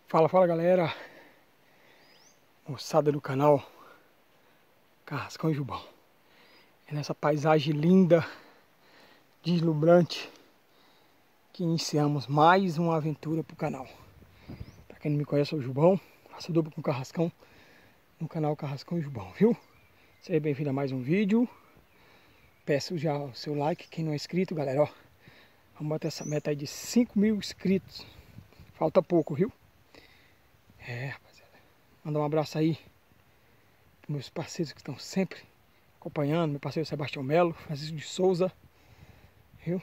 Fala galera, moçada do canal Carrascão e Jubão. É nessa paisagem linda, deslumbrante, que iniciamos mais uma aventura pro canal. Pra quem não me conhece, eu sou o Jubão, faço duplo com o Carrascão no canal Carrascão e Jubão, viu? Seja bem-vindo a mais um vídeo. Peço já o seu like, quem não é inscrito, galera, ó. Vamos bater essa meta aí de 5.000 inscritos. Falta pouco, viu? Rapaziada, mandar um abraço aí para meus parceiros que estão sempre acompanhando. Meu parceiro Sebastião Melo, Francisco de Souza, viu?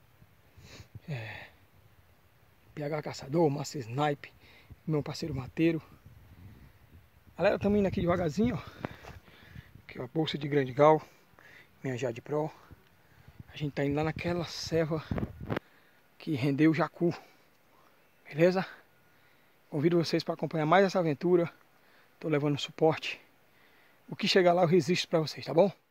PH Caçador, Massa Snipe, meu parceiro Mateiro. Galera, estamos indo aqui devagarzinho, ó. Aqui ó, a bolsa de Grande Gal, minha Jade Pro. A gente tá indo lá naquela serva que rendeu o jacu, beleza? Convido vocês para acompanhar mais essa aventura. Tô levando suporte. O que chegar lá eu resisto para vocês, tá bom?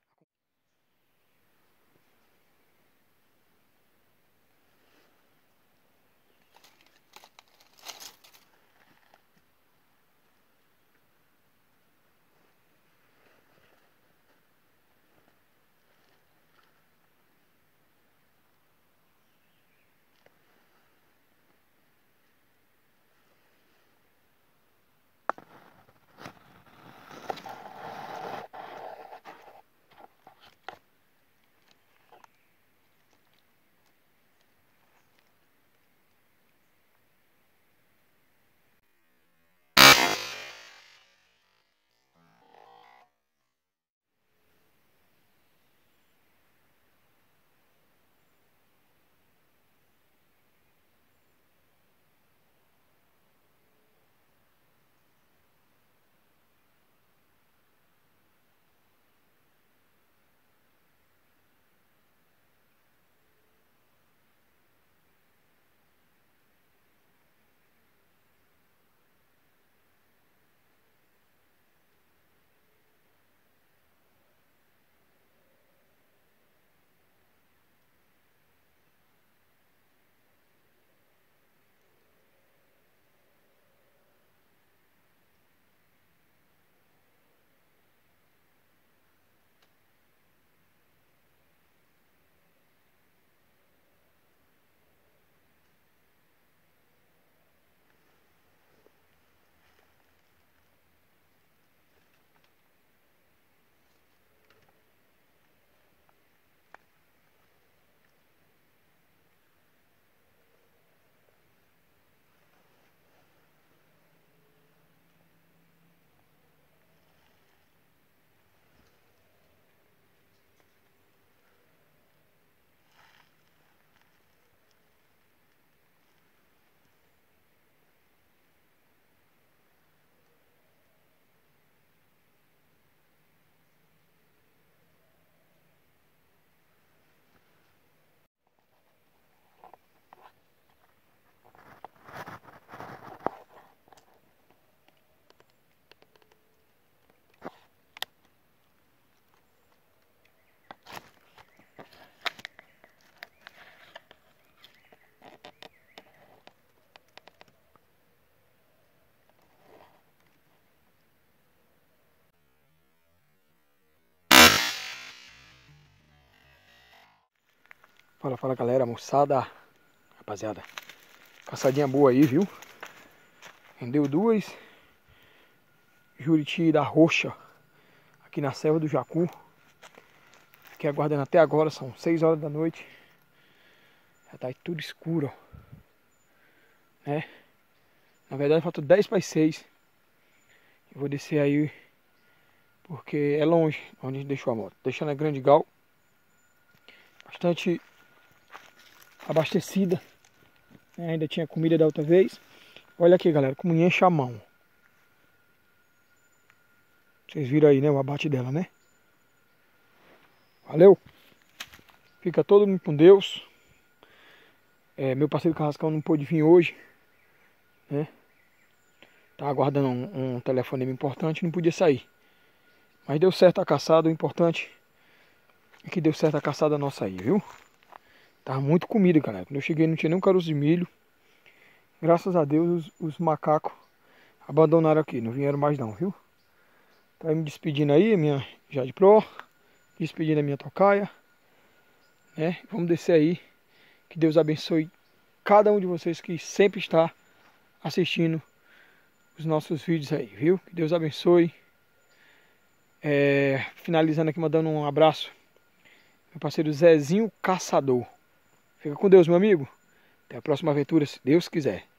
Fala galera, moçada, rapaziada. Caçadinha boa aí, viu? Rendeu duas Juriti da Roxa aqui na Serra do Jacu. Fiquei aguardando até agora, são 6 horas da noite. Já tá tudo escuro, ó. Né? Na verdade falta 10 para as 6. Eu vou descer aí porque é longe onde a gente deixou a moto. Deixando a Grande Gal bastante abastecida, né? Ainda tinha comida da outra vez. Olha aqui galera, como enche a mão. Vocês viram aí, né, o abate dela, né? Valeu! Fica todo mundo com Deus. Meu parceiro Carrascão não pôde vir hoje, né? Tá aguardando um telefonema importante, não podia sair. Mas deu certo a caçada, o importante é que deu certo a caçada nossa aí, viu? Tava muito comida, galera. Quando eu cheguei não tinha nem um caroço de milho. graças a Deus os macacos abandonaram aqui, não vieram mais não, viu? Tá me despedindo aí, minha Jade Pro, despedindo a minha tocaia, né? Vamos descer aí, que Deus abençoe cada um de vocês que sempre está assistindo os nossos vídeos aí, viu? Que Deus abençoe. Finalizando aqui, mandando um abraço, meu parceiro Zezinho Caçador. Fica com Deus, meu amigo. Até a próxima aventura, se Deus quiser.